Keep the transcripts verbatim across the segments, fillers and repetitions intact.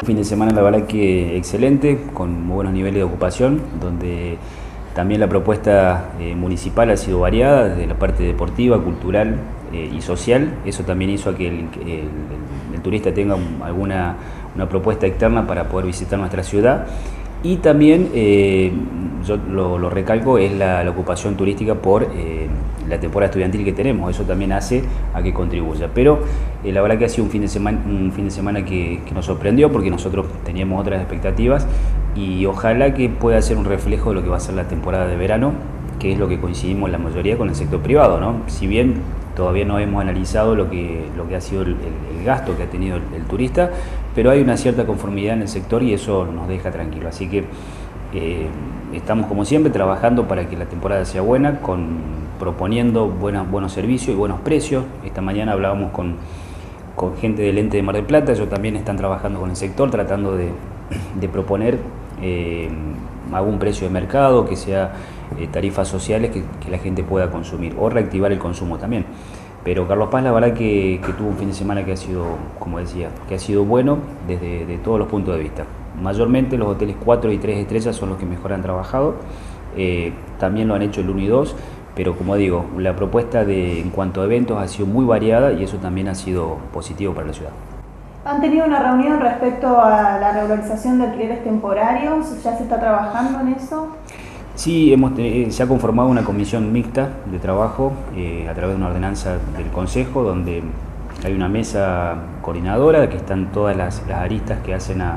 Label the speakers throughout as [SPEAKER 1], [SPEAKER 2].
[SPEAKER 1] Fin de semana la verdad que excelente, con muy buenos niveles de ocupación, donde también la propuesta eh, municipal ha sido variada, desde la parte deportiva, cultural eh, y social. Eso también hizo a que el, el, el turista tenga un, alguna una propuesta externa para poder visitar nuestra ciudad. Y también, eh, yo lo, lo recalco, es la, la ocupación turística por eh, la temporada estudiantil que tenemos. Eso también hace a que contribuya. Pero eh, la verdad que ha sido un fin de semana, un fin de semana que, que nos sorprendió, porque nosotros teníamos otras expectativas y ojalá que pueda ser un reflejo de lo que va a ser la temporada de verano, que es lo que coincidimos la mayoría con el sector privado, ¿no? Si bien todavía no hemos analizado lo que, lo que ha sido el, el, el gasto que ha tenido el, el turista, pero hay una cierta conformidad en el sector y eso nos deja tranquilos. Así que eh, estamos como siempre trabajando para que la temporada sea buena, con, proponiendo buenas, buenos servicios y buenos precios. Esta mañana hablábamos con, con gente del ente de Mar del Plata, ellos también están trabajando con el sector, tratando de, de proponer eh, algún precio de mercado, que sea eh, tarifas sociales que, que la gente pueda consumir, o reactivar el consumo también. Pero Carlos Paz, la verdad que, que tuvo un fin de semana que ha sido, como decía, que ha sido bueno desde de todos los puntos de vista. Mayormente los hoteles cuatro y tres estrellas son los que mejor han trabajado, eh, también lo han hecho el uno y dos, pero como digo, la propuesta de, en cuanto a eventos ha sido muy variada y eso también ha sido positivo para la ciudad.
[SPEAKER 2] ¿Han tenido una reunión respecto a la regularización de alquileres temporarios? ¿Ya se está trabajando en eso?
[SPEAKER 1] Sí, hemos, eh, se ha conformado una comisión mixta de trabajo eh, a través de una ordenanza del Consejo, donde hay una mesa coordinadora, que están todas las, las aristas que hacen a,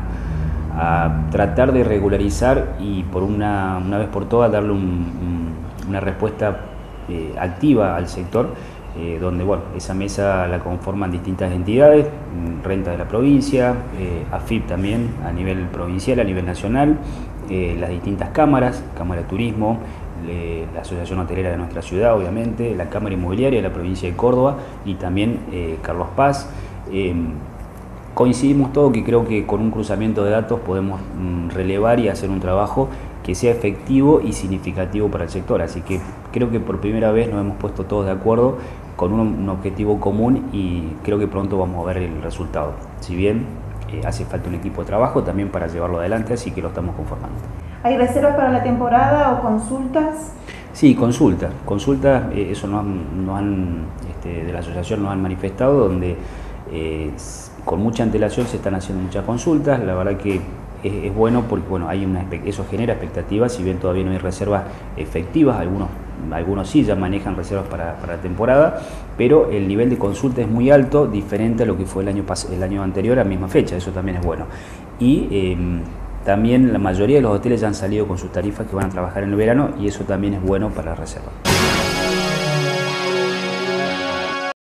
[SPEAKER 1] a tratar de regularizar y por una, una vez por todas darle un, un, una respuesta eh, activa al sector, eh, donde bueno, esa mesa la conforman distintas entidades, Renta de la provincia, eh, A F I P también a nivel provincial, a nivel nacional, Eh, las distintas cámaras, Cámara de Turismo, le, la Asociación Hotelera de nuestra ciudad, obviamente, la Cámara Inmobiliaria de la provincia de Córdoba y también eh, Carlos Paz. Eh, coincidimos todo que creo que con un cruzamiento de datos podemos mm, relevar y hacer un trabajo que sea efectivo y significativo para el sector. Así que creo que por primera vez nos hemos puesto todos de acuerdo con un, un objetivo común y creo que pronto vamos a ver el resultado. Si bien Eh, hace falta un equipo de trabajo también para llevarlo adelante, así que lo estamos conformando.
[SPEAKER 2] ¿Hay reservas para la temporada o consultas?
[SPEAKER 1] Sí, consultas. Consultas, eh, eso nos han, nos han este, de la asociación nos han manifestado, donde eh, con mucha antelación se están haciendo muchas consultas. La verdad que es, es bueno porque bueno, hay una, eso genera expectativas, si bien todavía no hay reservas efectivas, algunos Algunos sí ya manejan reservas para, para la temporada, pero el nivel de consulta es muy alto, diferente a lo que fue el año, el año anterior a la misma fecha, eso también es bueno. Y eh, también la mayoría de los hoteles ya han salido con sus tarifas que van a trabajar en el verano y eso también es bueno para la reserva.